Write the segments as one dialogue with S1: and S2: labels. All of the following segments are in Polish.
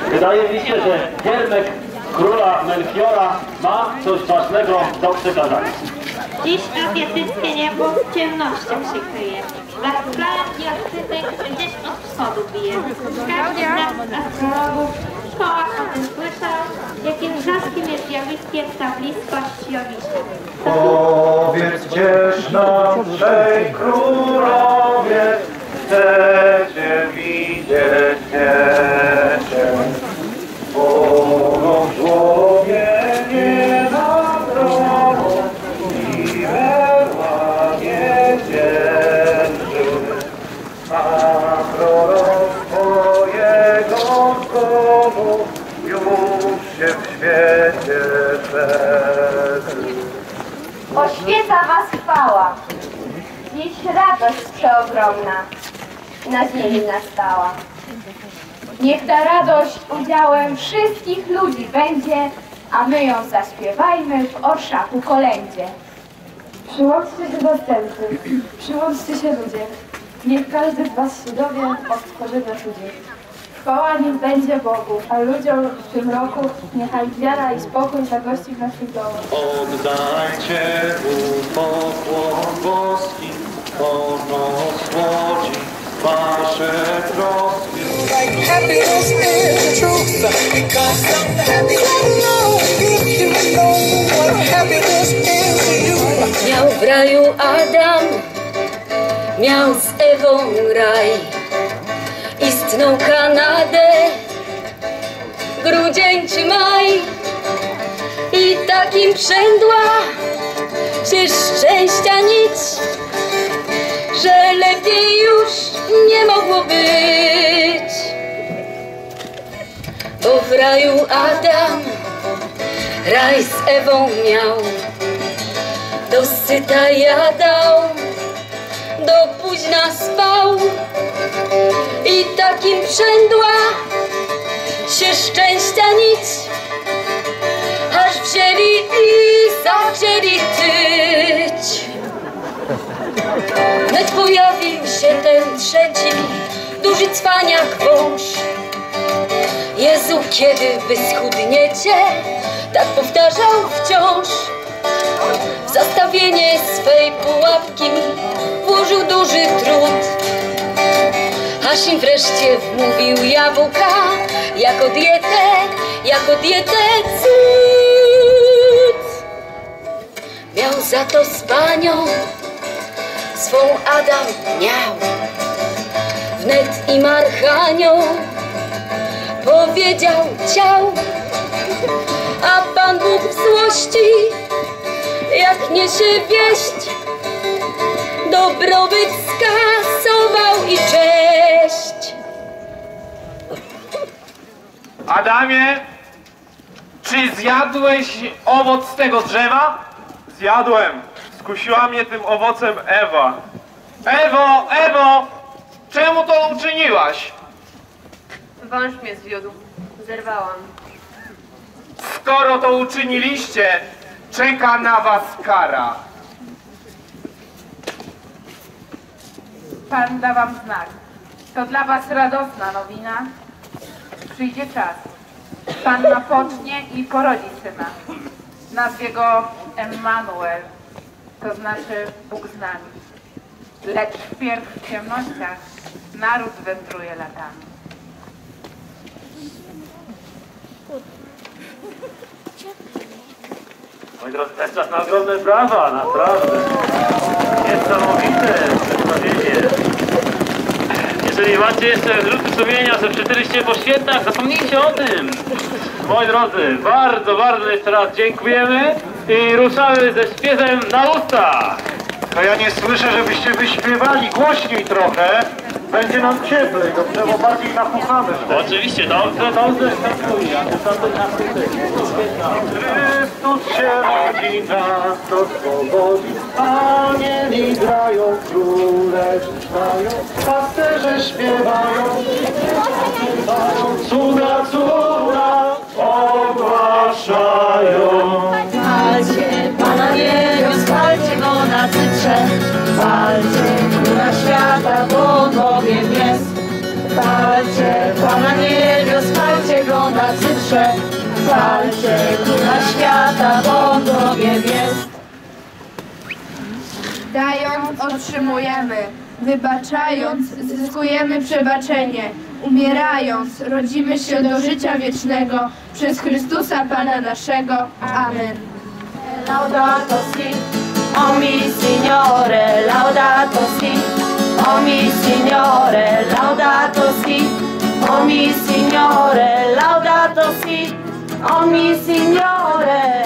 S1: Wydaje mi się, że giermek króla Melchiora ma coś ważnego do przekazania.
S2: Dziś azjatyckie niebo w ciemnościach się kryje. Zaklałem diaktytek gdzieś od wschodu bije. Każdy z nas astrologów w szkołach o tym słyszał, jakim wrzaskiem jest zjawiskiem ta bliskość Jowisza.
S3: Powiedzcież nam, trzej królowie, chcecie widzieć dziecię. Bogosławie nie na drogą i werłanie dzierży, a proroctwo jego zgodu już się w świecie szerzy.
S4: Oświeca was chwała, dziś radość przeogromna na ziemi nastała. Niech ta radość udziałem wszystkich ludzi będzie, a my ją zaśpiewajmy w orszaku kolędzie.
S5: Przyłączcie się zastępcy, przyłączcie się ludzie, niech każdy z was się dowie o stworzeniu cudów. Chwała niech będzie Bogu, a ludziom w tym roku niechaj wiara i spokój zagości w naszych domach.
S3: Oddajcie mu pokłon boski, ono słodzi wasze troski.
S6: Happiness is the truth, because I'm happy. If you know what happiness is to you.
S7: Miał w raju Adam, miał z Ewą raj, istną Kanadę, grudzień czy maj. I takim przędła się szczęścia nić, że lepiej już nie mogło być. Bo w raju Adam raj z Ewą miał, dosyta jadał, do późna spał. I takim przędła się szczęścia nić, aż wzięli i zaczęli tyć. Wnet pojawił się ten trzeci, duży cwaniak wąż. Jezu, kiedy wy schudniecie? Tak powtarzał wciąż. W zastawienie swej pułapki włożył duży trud, aż im wreszcie wmówił jabłka jako dietę cud. Miał za to z panią swą Adam miał. Wnet im archanioł powiedział ciał, a Pan Bóg w złości, jak niesie wieść, dobrobyt skasował i cześć.
S3: Adamie, czy zjadłeś owoc z tego drzewa? Zjadłem. Skusiła mnie tym owocem Ewa. Ewo, czemu to uczyniłaś?
S8: Wąż mnie zwiódł. Zerwałam.
S3: Skoro to uczyniliście, czeka na was kara.
S9: Pan da wam znak. To dla was radosna nowina. Przyjdzie czas. Panna pocznie i porodzi syna. Nazwie go Emmanuel, to znaczy Bóg z nami. Lecz wpierw w ciemnościach naród wędruje latami.
S1: Moi drodzy, to jest czas na ogromne brawa, naprawdę. Niesamowite przedstawienie. Jeżeli macie jeszcze wyrzuty sumienia, że przytyliście po świętach, zapomnijcie o tym. Moi drodzy, bardzo, bardzo jeszcze raz dziękujemy i ruszamy ze śpiewem na ustach.
S3: No ja nie słyszę, żebyście wyśpiewali głośniej trochę. Będzie nam cieplej, dobrze, bo bardziej napuchamy.
S1: Oczywiście, dobrze.
S3: Chrystus się rodzi, nas to swobodzi. Anieli grają, króle śpiewają, pasterze śpiewają, cuda ogłaszają.
S10: Chwalcie Pana niebios, chwalcie Go na cytrze, chwalcie Króla świata, bo on bowiem jest. Chwalcie Pana niebios, chwalcie Go cyprze. Chwalcie Króla świata, bo On bowiem jest.
S5: Dając otrzymujemy, wybaczając zyskujemy przebaczenie, umierając rodzimy się do życia wiecznego przez Chrystusa Pana naszego. Amen.
S10: Laudato si, o mi Signore, laudato si, o mi Signore, laudato si, o mi Signore, laudato si, o mi Signore.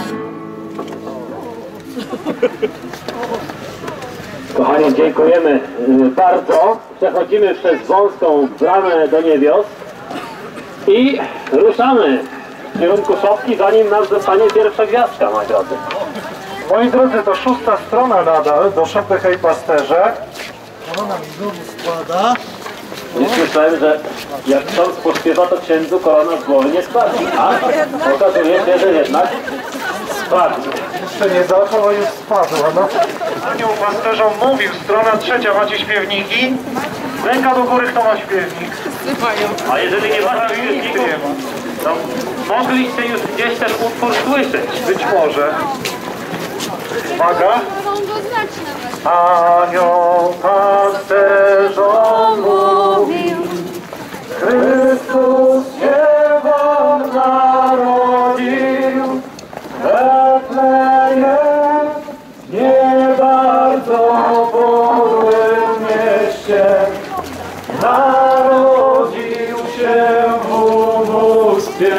S1: Kochani, dziękujemy bardzo. Przechodzimy przez wąską bramę do niebios i ruszamy w kierunku szopki, zanim nam zostanie pierwsza gwiazdka, moi drodzy.
S3: Moi drodzy, to 6. strona nadal do szopy Hej Pasterze. Ona nam znowu składa.
S1: Nie słyszałem, że jak ksiądz pośpiewa, to księdzu korona z głowy nie spadnie, a okazuje się, że jednak spadnie.
S3: Jeszcze nie zaczął, a już spadła. No. Anioł pasterzom mówił, strona 3, macie śpiewniki? Ręka do góry, kto ma śpiewnik?
S1: A jeżeli nie macie śpiewników, to mogliście już gdzieś ten utwór słyszeć.
S3: Być może. Uwaga. Anioł pasterzom mówił, Chrystus się wam narodził, Betlejem, nie bardzo podłym mieście, narodził się w ubóstwie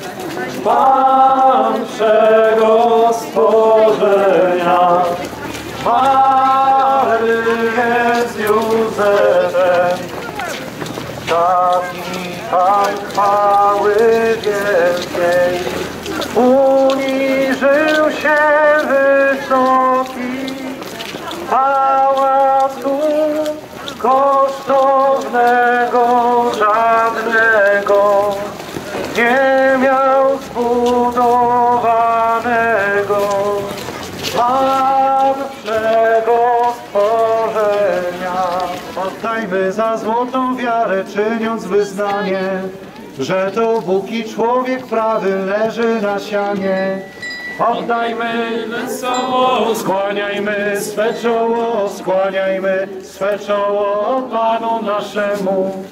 S3: Pan wszego stworzenia. Maryję z Józefem, taki Pan chwały wielkiej, uniżył się wysoki, pałacu kosztownego żadnego nie miał zbudowanego. Pan wszego stworzenia. Oddajmy za złotą wiarę, czyniąc wyznanie, że to Bóg i człowiek prawy leży na sianie. Oddajmy wesoło, skłaniajmy swe czoło, skłaniajmy swe czoło Panu naszemu.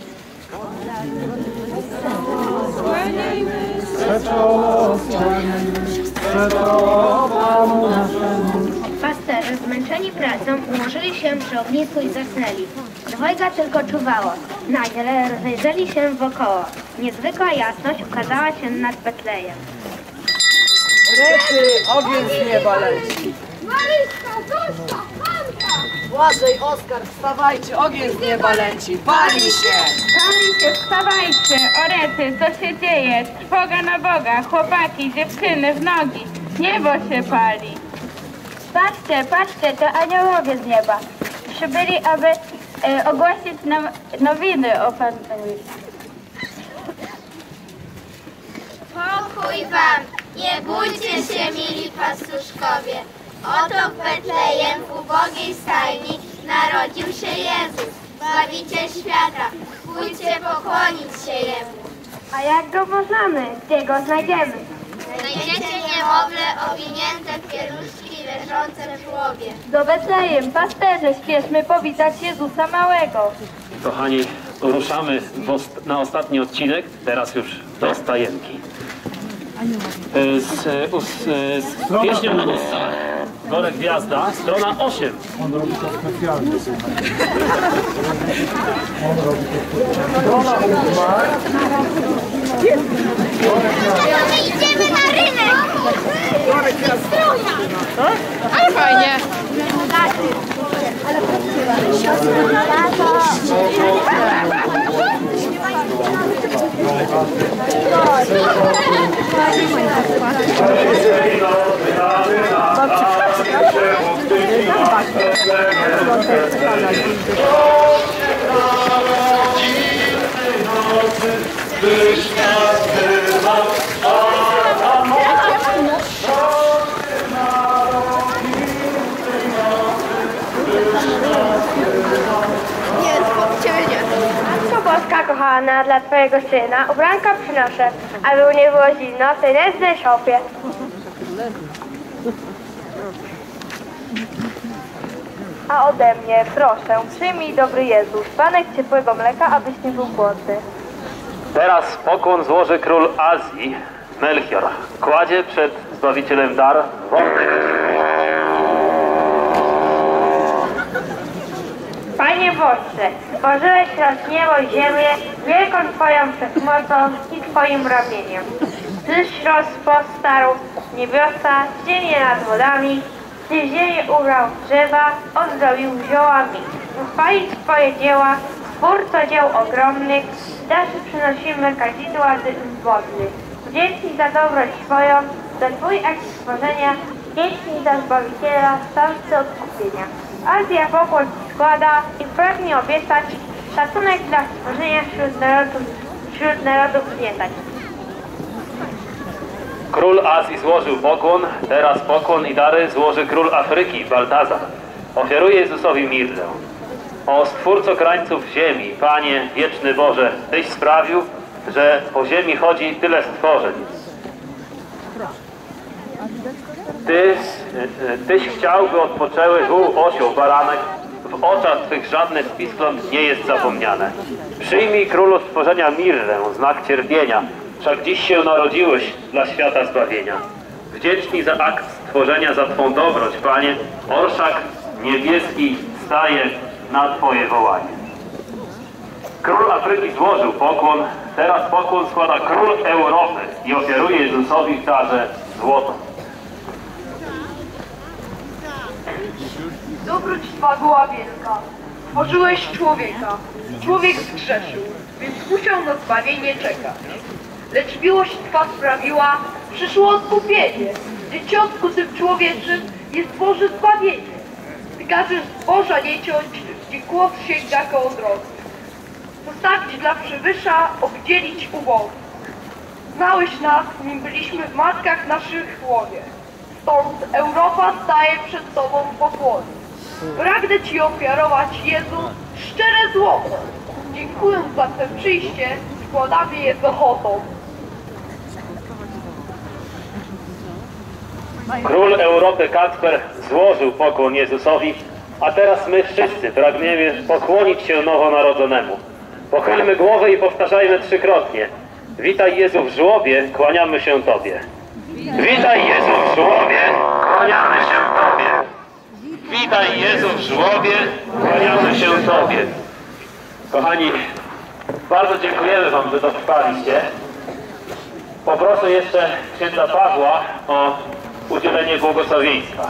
S3: Swe czoło, skłaniajmy swe czoło Panu naszemu.
S2: Pasterze, zmęczeni pracą, ułożyli się przy ognisku i zasnęli. Dwojga tylko czuwało. Nagle rozejrzeli się wokoło. Niezwykła jasność ukazała się nad Betlejem.
S11: Rety, ogień z nieba leci.
S10: Maryśka, Zośka, Hanka!
S11: Błażej, Oskar, wstawajcie, ogień z nieba leci. Pali się!
S9: Pali się, wstawajcie, orety, co się dzieje? Trwoga na Boga, chłopaki, dziewczyny w nogi. Niebo się pali. Patrzcie, patrzcie, to aniołowie z nieba. Przybyli, aby ogłosić nam nowiny o Panu.
S12: Pokój wam, nie bójcie się, mili pastuszkowie. Oto w Betlejem, w ubogiej stajni, narodził się Jezus, Zbawiciel świata. Pójdźcie pokłonić się Jemu.
S2: A jak go poznamy? Gdzie go znajdziemy?
S12: Znajdziecie niemowlę owinięte w pieluszki leżące w żłobie.
S9: Do Betlejem, pasterze, śpieszmy powitać Jezusa Małego.
S1: Kochani, ruszamy na ostatni odcinek, teraz już do stajenki. Z pieśnią na ustach, Gore Gwiazda, strona 8.
S3: On robi to specjalnie. On robi to specjalnie.
S12: My idziemy na rynek!
S9: Ale fajnie.
S2: Nie, ciebie nie. Co boska
S4: kochana, dla twojego syna ubranka przynoszę, aby u nie było zimno w tej nędznej szopie. A ode mnie, proszę, przyjmij, dobry Jezus, dzbanek ciepłego mleka, abyś nie był głodny.
S1: Teraz pokłon złoży król Azji, Melchior. Kładzie przed Zbawicielem dar wodny.
S4: Panie Boże, stworzyłeś raz niebo i ziemię wielką Twoją wszechmocą i Twoim ramieniem. Tyś rozpostarł niebiosa, ziemię nad wodami, Tyś ziemię ubrał w drzewa, ozdrobił ziołami. Uchwalić Twoje dzieła, Twórco dzieł ogromnych, daszy przynosimy kadzidła wodnych. Wdzięczni za dobroć Twoją, za Twój akt stworzenia, wdzięczni za Zbawiciela, Stawcy odkupienia. Azja pokłon Ci składa i pragnie obiecać szacunek dla stworzenia wśród narodów zwiedzać.
S1: Król Azji złożył pokłon, teraz pokłon i dary złoży król Afryki, Baltazar. Ofiaruje Jezusowi mirrę. O Stwórco krańców ziemi, Panie wieczny Boże, Tyś sprawił, że po ziemi chodzi tyle stworzeń. Tyś chciał, by odpoczęły wół, osioł, baranek. W oczach Twych żadne z piskląt nie jest zapomniane. Przyjmij, Królu stworzenia, mirrę, znak cierpienia. Wszak dziś się narodziłeś dla świata zbawienia. Wdzięczni za akt stworzenia, za Twą dobroć, Panie, orszak niebieski staje na Twoje wołanie. Król Afryki złożył pokłon, teraz pokłon składa król Europy i ofiaruje Jezusowi w darze złoto.
S11: Dobroć Twa była wielka. Stworzyłeś człowieka. Człowiek zgrzeszył, więc musiał na zbawienie czekać. Lecz miłość Twa sprawiła, przyszło odkupienie. Dzieciątku tym człowieczym jest Boże zbawienie. Ty każesz zboża nie ciąć, gdzie głos sięga koło drogi. Postawić dla przywysza, obdzielić ubogich. Znałeś nas, nim byliśmy w matkach naszych łonie. Stąd Europa staje przed Tobą w pokłonie. Pragnę Ci ofiarować, Jezu, szczere złoto. Dziękując za Twe przyjście, składamy je z ochotą.
S1: Król Europy Kacper złożył pokłon Jezusowi, a teraz my wszyscy pragniemy pokłonić się nowonarodzonemu. Pochylmy głowę i powtarzajmy trzykrotnie. Witaj Jezu w żłobie, kłaniamy się Tobie. Witaj Jezu w żłobie, kłaniamy się Tobie. Witaj Jezu w żłobie, kłaniamy się Tobie. Kochani, bardzo dziękujemy Wam, że dotrwaliście. Poproszę jeszcze księdza Pawła o udzielenie błogosławieństwa.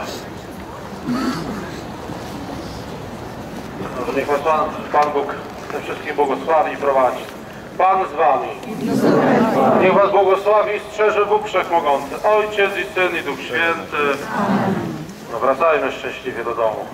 S3: Niech Was Pan Bóg te wszystkich błogosławi i prowadzi. Pan z Wami. Niech Was błogosławi i strzeże Bóg Wszechmogący, Ojciec i Syn i Duch Święty. No, wracajmy szczęśliwie do domu.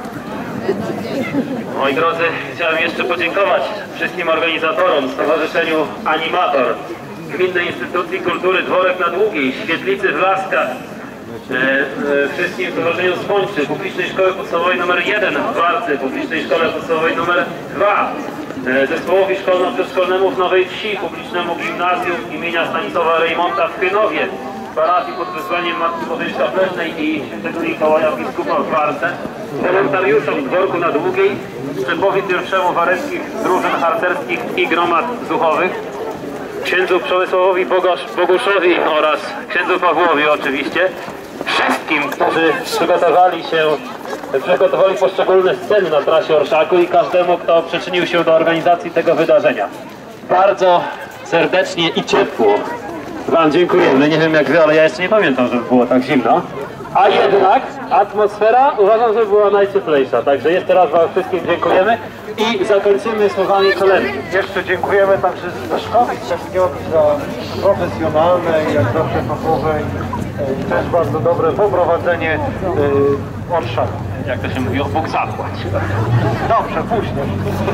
S1: Moi drodzy, chciałem jeszcze podziękować wszystkim organizatorom, Stowarzyszeniu Animator, Gminnej Instytucji Kultury Dworek na Długiej, Świetlicy w Laskach, wszystkim Stowarzyszeniu Słończy, Publicznej Szkoły Podstawowej nr 1 w Warcy, Publicznej Szkole Podstawowej nr 2, Zespołowi Szkolno-Przedszkolnemu w Nowej Wsi, Publicznemu Gimnazjum imienia Stanisława Rejmonta w Chynowie, parafii pod wezwaniem Matki Bożej Szlachetnej i Świętego Mikołaja Biskupa w Warce, wolontariuszom w Dworku na Długiej, Szczepowi I Wareckich Drużyn Harcerskich i Gromad Duchowych, księdzu Przemysławowi Boguszowi oraz księdzu Pawłowi oczywiście, wszystkim, którzy przygotowali poszczególne sceny na trasie orszaku i każdemu, kto przyczynił się do organizacji tego wydarzenia. Bardzo serdecznie i ciepło Wam dziękujemy. Nie wiem jak Wy, ale ja jeszcze nie pamiętam, żeby było tak zimno. A jednak atmosfera uważam, że była najcieplejsza. Także jeszcze raz Wam wszystkim dziękujemy i zakończymy słowami kolędy.
S3: Jeszcze dziękujemy także Zeszkowi Trzeciowi za profesjonalne i jak zawsze fachowe i też bardzo dobre poprowadzenie orszaku.
S1: Jak to się mówi, Bóg zapłać.
S3: Dobrze, później.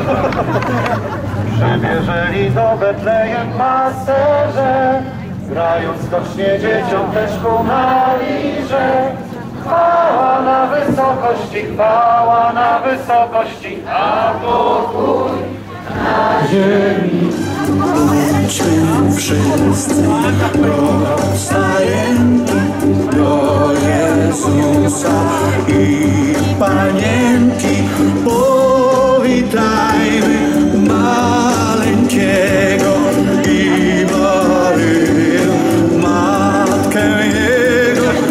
S3: Przybierzeli do Betlejem pasterze, grając stocznie dzieciom też kumali, że chwała na wysokości, a pokój
S6: na ziemi. Bądźmy wszyscy rozstajeni do Jezusa i Panienki.